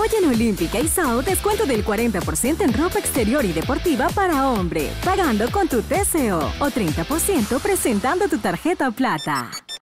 Hoy en Olímpica y Sao, descuento del 40% en ropa exterior y deportiva para hombre, pagando con tu TCO o 30% presentando tu tarjeta plata.